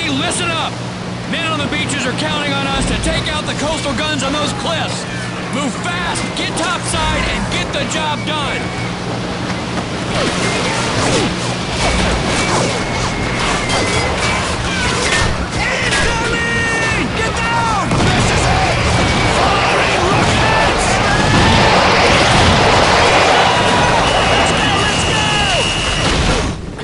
Everybody listen up! Men on the beaches are counting on us to take out the coastal guns on those cliffs. Move fast, get topside, and get the job done! Incoming! Get down! This is it! Firing rockets! Let's go!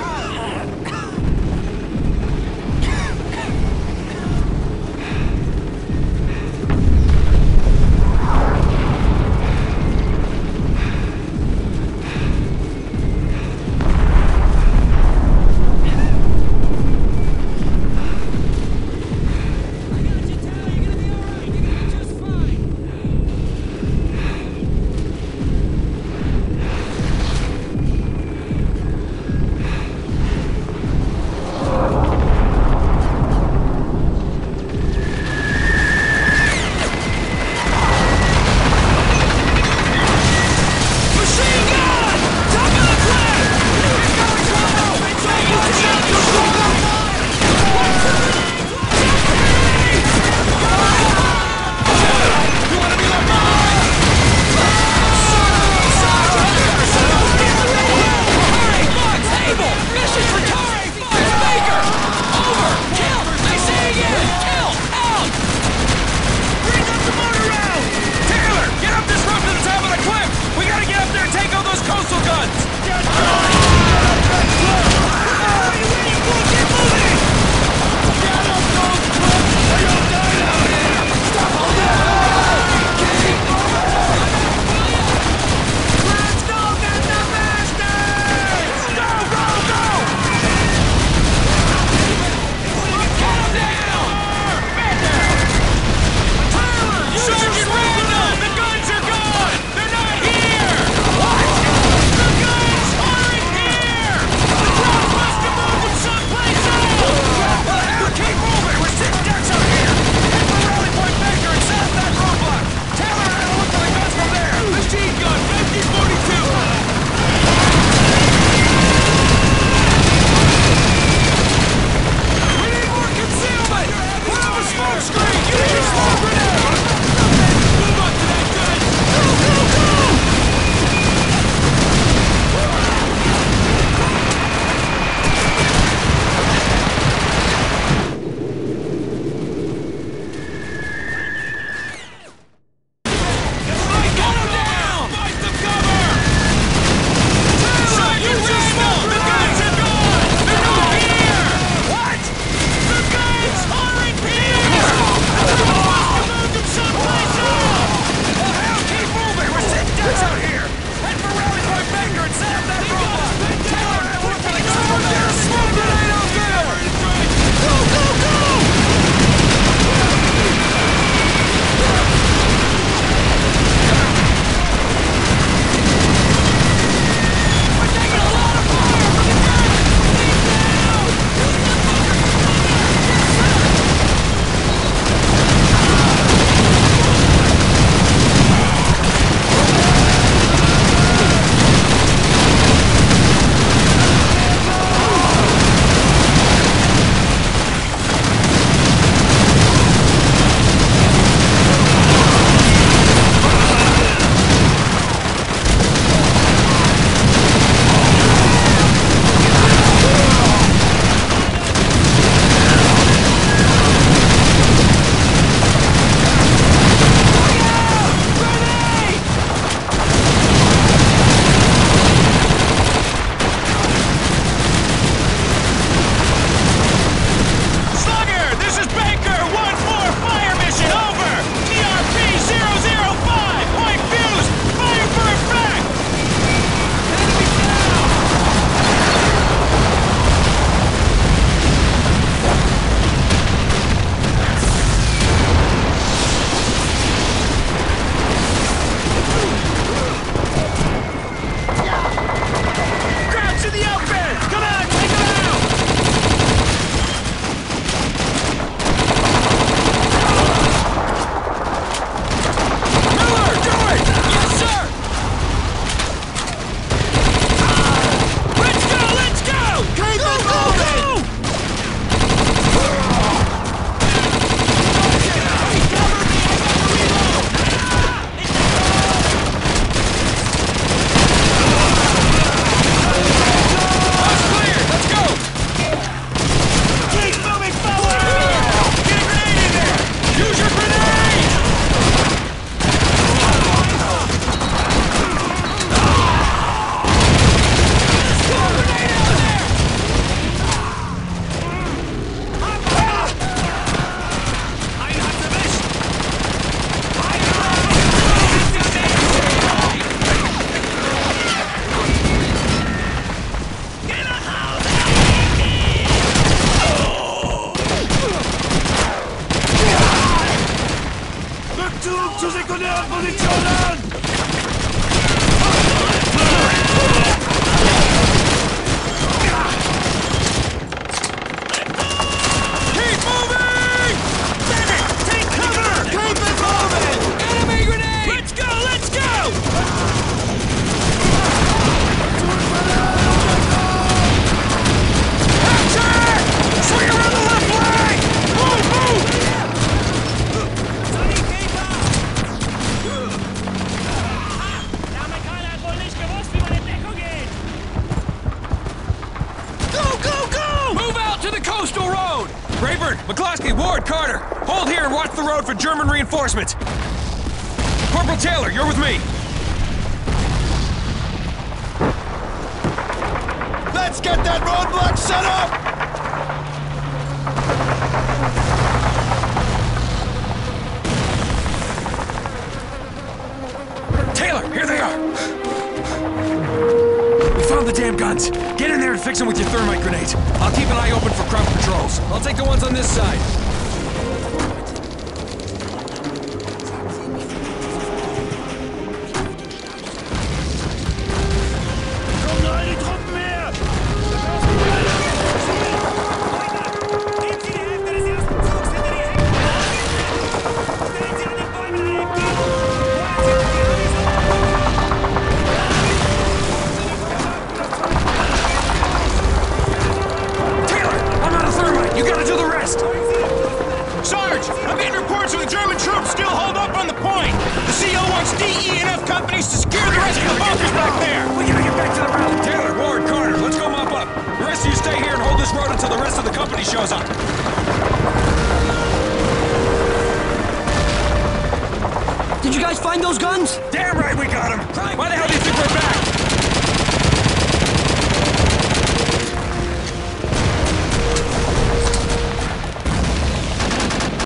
Rayburn, McCloskey, Ward, Carter, hold here and watch the road for German reinforcements. Corporal Taylor, you're with me. Let's get that roadblock set up! Taylor, here they are! We found the damn guns. Get in there and fix them with your thermite grenades. I'll keep an eye open for crowd patrols. I'll take the ones on this side. Shows up. Did you guys find those guns? Damn right we got them. Why